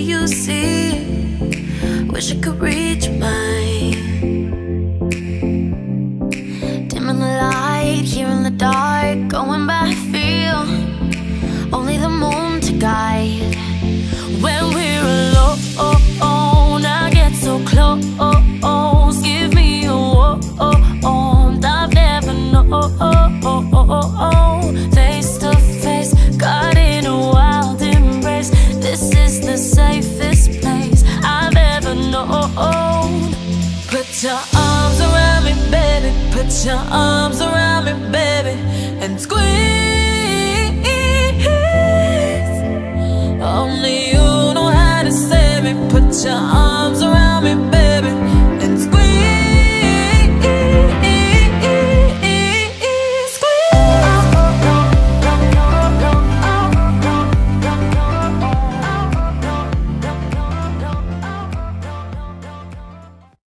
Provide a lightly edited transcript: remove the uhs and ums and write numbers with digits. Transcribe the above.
you see. Wish I could read your mind. Dimming the light, here in the dark, going by feel. Only the moon to guide. When we're alone, I get so close. Give me a warmth I've never known. Face to face, caught in a wild embrace. This is the safest place I've ever known. Put your arms around me, baby. Put your arms around me, baby, and squeeze. Only you know how to save me. Put your arms around me, baby.